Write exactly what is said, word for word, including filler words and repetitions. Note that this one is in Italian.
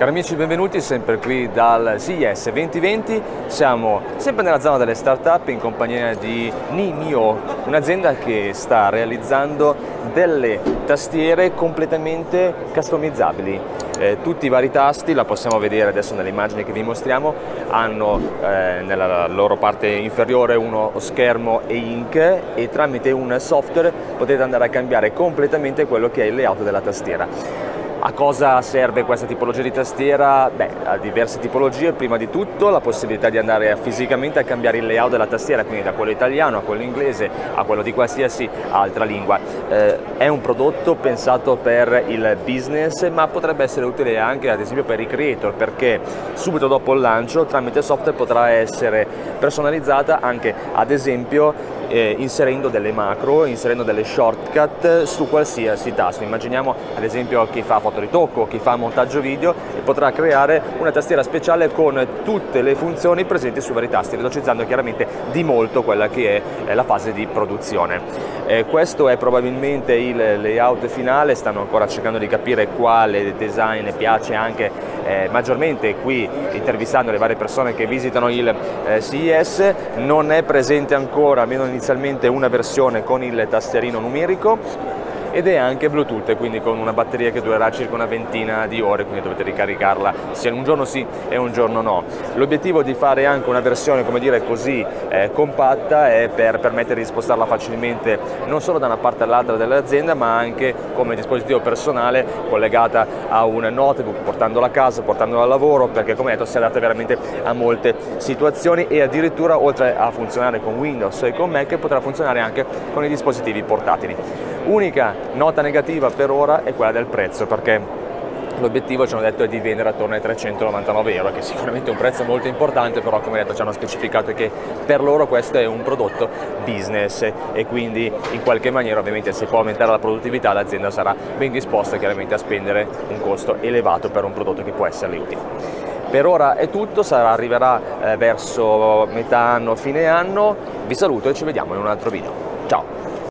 Cari amici, benvenuti sempre qui dal C E S duemilaventi. Siamo sempre nella zona delle start-up in compagnia di Ninio, un'azienda che sta realizzando delle tastiere completamente customizzabili. Eh, tutti i vari tasti, la possiamo vedere adesso nelle immagini che vi mostriamo, hanno eh, nella loro parte inferiore uno schermo e ink, e tramite un software potete andare a cambiare completamente quello che è il layout della tastiera. A cosa serve questa tipologia di tastiera? Beh, a diverse tipologie. Prima di tutto la possibilità di andare fisicamente a cambiare il layout della tastiera, quindi da quello italiano a quello inglese a quello di qualsiasi altra lingua. Eh, è un prodotto pensato per il business, ma potrebbe essere utile anche ad esempio per i creator, perché subito dopo il lancio tramite software potrà essere personalizzata anche ad esempio Eh, inserendo delle macro, inserendo delle shortcut su qualsiasi tasto. Immaginiamo ad esempio chi fa fotoritocco, chi fa montaggio video, e potrà creare una tastiera speciale con tutte le funzioni presenti sui vari tasti, velocizzando chiaramente di molto quella che è la fase di produzione. Eh, questo è probabilmente il layout finale, stanno ancora cercando di capire quale design piace anche eh, maggiormente qui, intervistando le varie persone che visitano il eh, C E S. Non è presente ancora, almeno inizialmente, una versione con il tastierino numerico, ed è anche Bluetooth, quindi con una batteria che durerà circa una ventina di ore, quindi dovete ricaricarla sia un giorno sì e un giorno no. L'obiettivo di fare anche una versione, come dire, così eh, compatta è per permettere di spostarla facilmente non solo da una parte all'altra dell'azienda, ma anche come dispositivo personale, collegata a un notebook, portandola a casa, portandola al lavoro, perché come detto si adatta veramente a molte situazioni, e addirittura oltre a funzionare con Windows e con Mac potrà funzionare anche con i dispositivi portatili. Unica nota negativa per ora è quella del prezzo, perché l'obiettivo, ci hanno detto, è di vendere attorno ai trecentonovantanove euro, che sicuramente è un prezzo molto importante, però come detto ci hanno specificato che per loro questo è un prodotto business, e quindi in qualche maniera ovviamente se può aumentare la produttività l'azienda sarà ben disposta chiaramente a spendere un costo elevato per un prodotto che può esserle utile. Per ora è tutto, sarà, arriverà eh, verso metà anno, fine anno. Vi saluto e ci vediamo in un altro video. Ciao!